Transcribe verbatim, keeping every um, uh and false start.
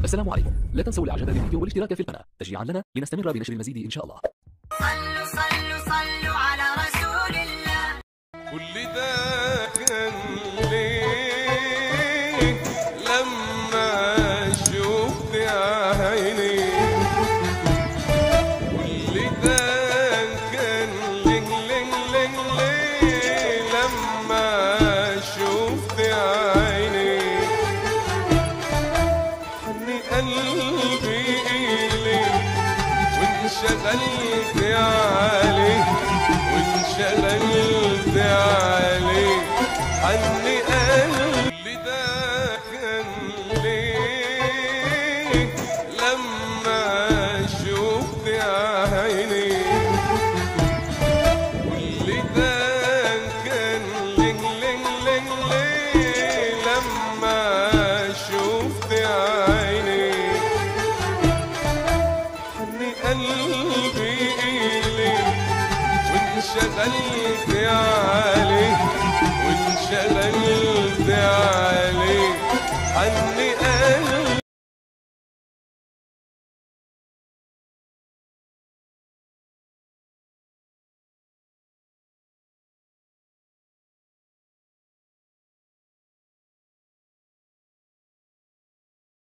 السلام عليكم، لا تنسوا الاعجاب بالفيديو والاشتراك في القناة تشجيعا لنا لنستمر بنشر المزيد ان شاء الله. صلوا صلوا صلوا على رسول الله. كل ده كان ليه لما شفت عيني، كل ده كان ليه ليه ليه ليه لما شفت عيني، حني قلبي إليك وانشغلت عليك وانشغلت عليك، حني قلبي ده كان ليه لما شفت عيني، كل ده كان ليه ليه ليه ليه لما شفت عيني، حني قلبي إليك وانشغلت عليك